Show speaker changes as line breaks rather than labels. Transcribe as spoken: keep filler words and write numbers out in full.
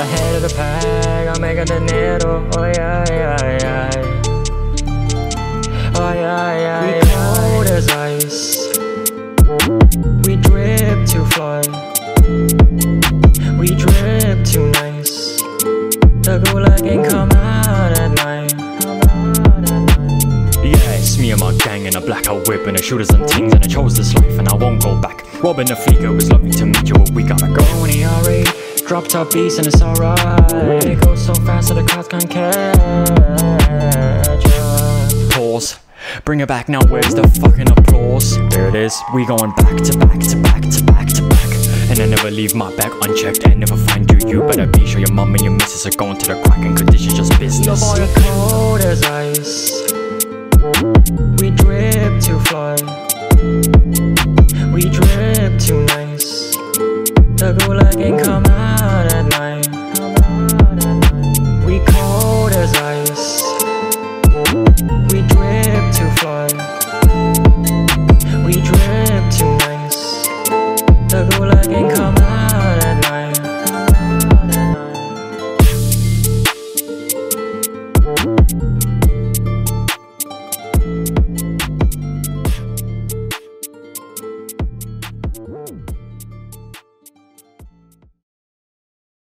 Ahead of the pack, I'm making dinero. Oh yeah, yeah, yeah. Oh yeah, yeah, yeah. We cold as ice. We drip too fly. We drip too nice. The Gulag ain't come out at night.
Yeah, it's me and my gang in a blackout whip and the shooters and things, and I chose this life and I won't go back. Robbing the fleet, it was lovely to meet you, but we gotta go.
When he already drop top beats and it's alright. It goes so fast that the cops can't catch us.
Pause. Bring it back now, where's the fucking applause? There it is, we going back to back to back to back to back. And I never leave my back unchecked and never find you. You better be sure your mum and your missus are going to the crack and conditions just business.
The boy cold as ice. We drip too fly. We drip too nice. The Gulag ain't come out at night. We cold as ice. We drip too fly. We drip too nice. The Gulag ain't